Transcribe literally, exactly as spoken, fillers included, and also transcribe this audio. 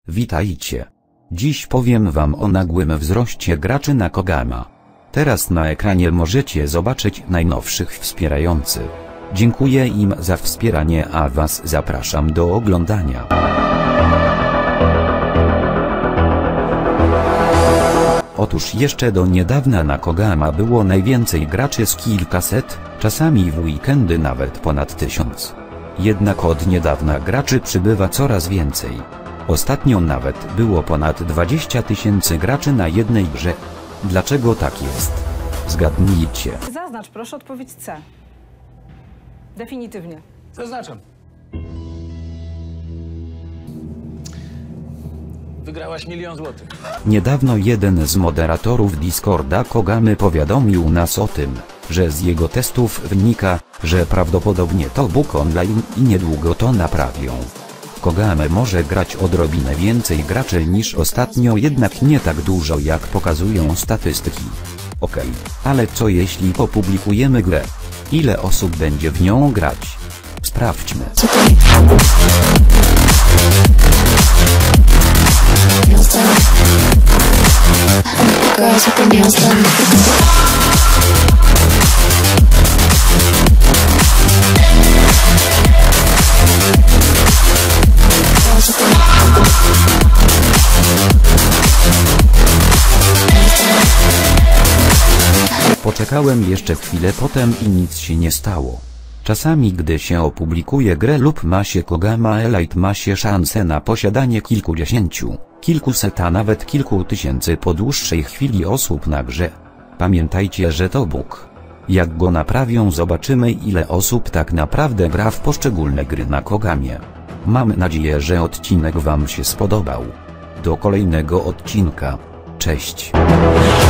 Witajcie. Dziś powiem wam o nagłym wzroście graczy na Kogama. Teraz na ekranie możecie zobaczyć najnowszych wspierających. Dziękuję im za wspieranie, a was zapraszam do oglądania. Otóż jeszcze do niedawna na Kogama było najwięcej graczy z kilkaset, czasami w weekendy nawet ponad tysiąc. Jednak od niedawna graczy przybywa coraz więcej. Ostatnio nawet było ponad dwadzieścia tysięcy graczy na jednej grze. Dlaczego tak jest? Zgadnijcie. Zaznacz proszę odpowiedź C. Definitywnie. Zaznaczam. Wygrałaś milion złotych. Niedawno jeden z moderatorów Discorda Kogamy powiadomił nas o tym, że z jego testów wynika, że prawdopodobnie to bug online i niedługo to naprawią. W Kogamę może grać odrobinę więcej graczy niż ostatnio, jednak nie tak dużo jak pokazują statystyki. Okej, ale co jeśli opublikujemy grę? Ile osób będzie w nią grać? Sprawdźmy. Poczekałem jeszcze chwilę potem i nic się nie stało. Czasami gdy się opublikuje grę lub ma się Kogama Elite, ma się szansę na posiadanie kilkudziesięciu, kilkuset, a nawet kilku tysięcy po dłuższej chwili osób na grze. Pamiętajcie, że to bug. Jak go naprawią, zobaczymy, ile osób tak naprawdę gra w poszczególne gry na Kogamie. Mam nadzieję, że odcinek wam się spodobał. Do kolejnego odcinka. Cześć.